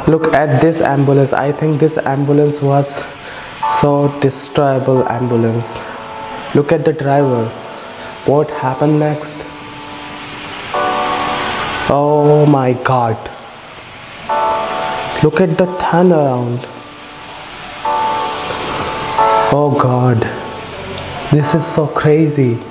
Look at this ambulance. I think this ambulance was so destroyable ambulance. Look at the driver. What happened next? Oh my god. Look at the turnaround. Oh god. This is so crazy.